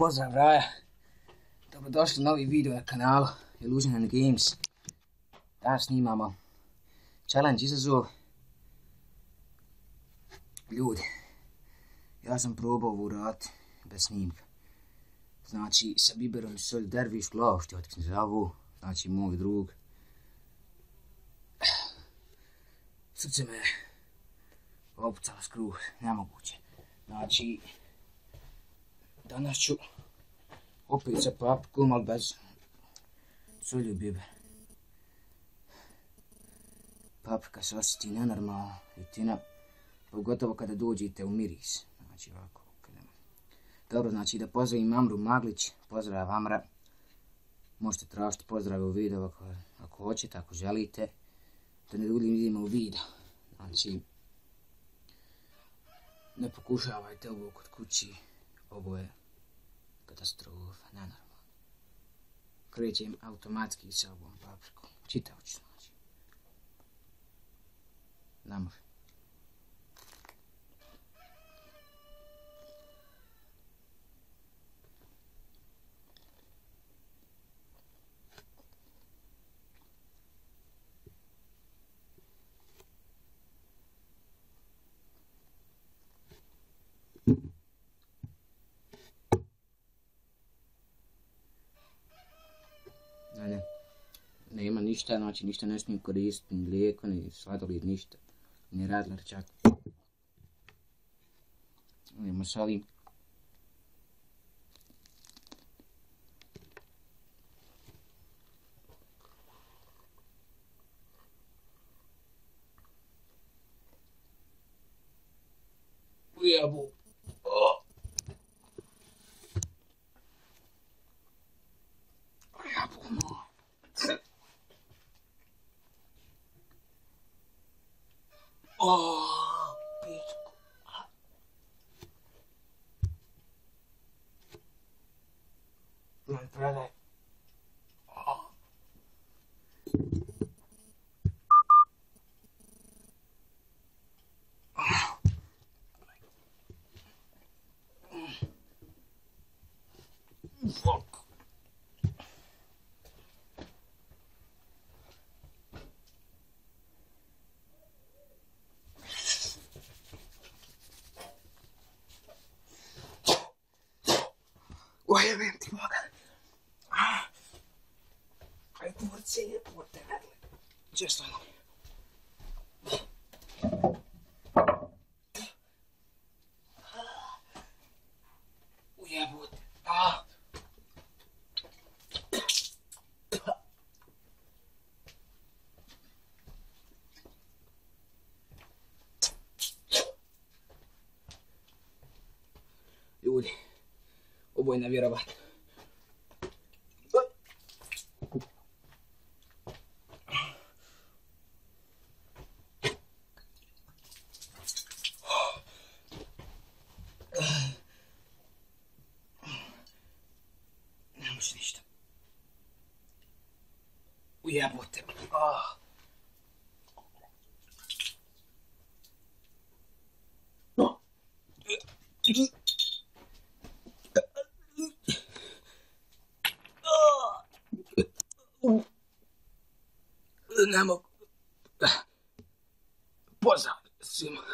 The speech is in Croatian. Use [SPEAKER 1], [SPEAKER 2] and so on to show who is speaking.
[SPEAKER 1] Pozdrav Raja, dobrodošli na novi video na kanalu Illusion and Games. Danas snimamo challenge izazov. Ljudi, ja sam probao ovo uraditi bez snimka. Znači, sa biberom i solj Derviš glavu, što otak se zovu, znači moj drug. Srce me opucalo skruh, nemoguće. Znači, danas ću opet sa paprikom, ali bez solju i biber. Paprika se osjeti nenormalno i tina, pogotovo kada dođete u miris. Znači ovako. Dobro, znači da pozdravim Amru Maglić, pozdrav Amra. Možete tražiti pozdrave u videu ako hoćete, ako želite. Da ne duljim idemo u video. Znači, ne pokušavajte ovo kod kući, ovo je katastrofa, nenormalno. Krećem automatski sa ovom paprikom, čitavač znači. Ne može. Nema ništa, znači ništa ne smijem koristiti, ni mlijeko, ni sladoled, ništa. Ni radler čak. Idemo solim. Ujebu. Ujebu moj. Pičku. Predaj. Fuck. Ujebem ti Boga. Aj kurce je pote vedle. Često ono. Ujebute. Ljudi, ovo je nevjerovatno. Ne može ništa. Ujebote. Ne mogu. Pozdrav svima.